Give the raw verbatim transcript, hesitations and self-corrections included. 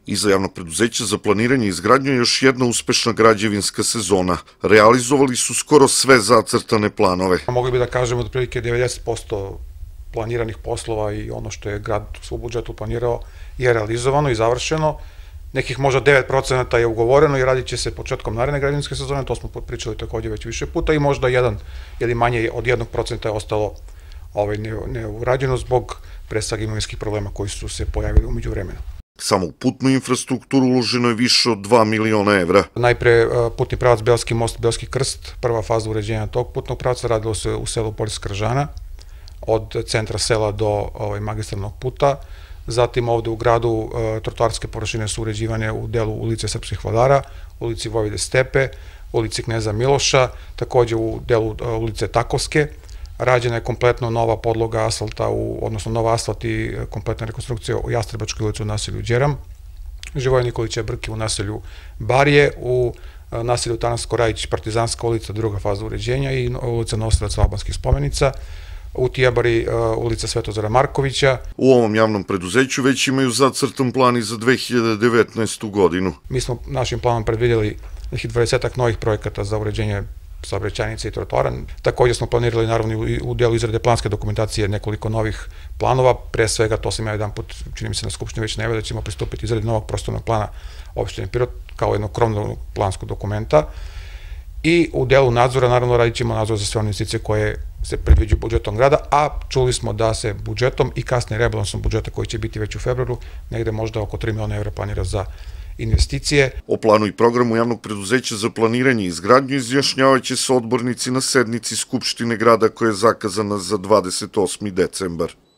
Iza javnog preduzeća za planiranje i izgradnju je još jedna uspešna građevinska sezona. Realizovali su skoro sve zacrtane planove. Mogli bi da kažemo da otprilike devedeset posto planiranih poslova i ono što je grad u svom budžetu planirao je realizovano i završeno. Nekih možda devet procenata je ugovoreno i radit će se početkom naredne građevinske sezone, to smo pričali takođe već više puta, i možda jedan ili manje od jednog procenta je ostalo neurađeno zbog pre svega imovinskih problema koji su se pojavili umeđu vremenu. Samo u putnu infrastrukturu uloženo je više od dva miliona evra. Najpre putni pravac Belski most, Belski krst, prva faza uređenja tog putnog pravca, radilo se u selu Poljska Kržana, od centra sela do magistralnog puta. Zatim ovde u gradu trotoarske površine su uređivane u delu ulice Srpskih vladara, ulici Vojvode Stepe, ulici Kneza Miloša, takođe u delu ulice Takovske. Rađena je kompletno nova podloga asfalta, odnosno nova asfalt i kompletna rekonstrukcija u Jastrebačkoj ulici u naselju Đeram, Živoja Nikolića Brke u naselju Barije, u naselju Tanarsko Rajić Partizanska ulica, druga faza uređenja, i ulica nosilaca albanskih spomenica, u Tijabari ulica Svetozara Markovića. U ovom javnom preduzeću već imaju zacrtan plan i za dve hiljade devetnaestu. godinu. Mi smo našim planom predvidjeli nekih dvadesetak novih projekata za uređenje saobraćajnica i trotoara. Takođe smo planirali naravno u delu izrade planske dokumentacije nekoliko novih planova. Pre svega, to sam ja jedan put, čini mi se na Skupštini već najavio, da ćemo pristupiti izradi novog prostornog plana opštine Pirot kao jednog krovnog planskog dokumenta. I u delu nadzora, naravno, radit ćemo nadzor za sve one investicije koje se predviđaju budžetom grada, a čuli smo da se budžetom i kasnije rebalansom budžeta koji će biti već u februaru, negde možda oko tri miliona evra planira za investicije. O planu i programu javnog preduzeća za planiranje i izgradnju izjašnjavaće se odbornici na sednici Skupštine grada koja je zakazana za dvadeset osmi decembar.